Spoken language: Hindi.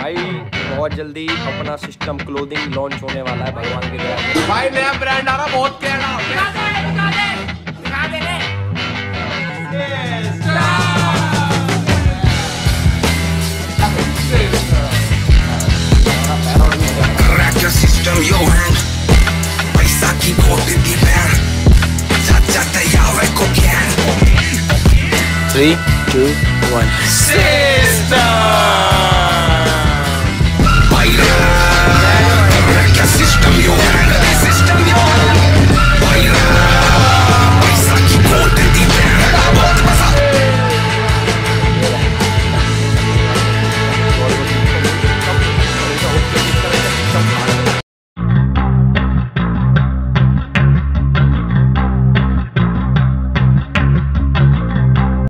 भाई बहुत जल्दी अपना सिस्टम क्लोथिंग लॉन्च होने वाला है भगवान की दया से। भाई नया ब्रांड आ रहा, बहुत कहना System your hand, पैसा की खोटी दी बैन, सच्चा तैयार है को क्या? 3, 2, 1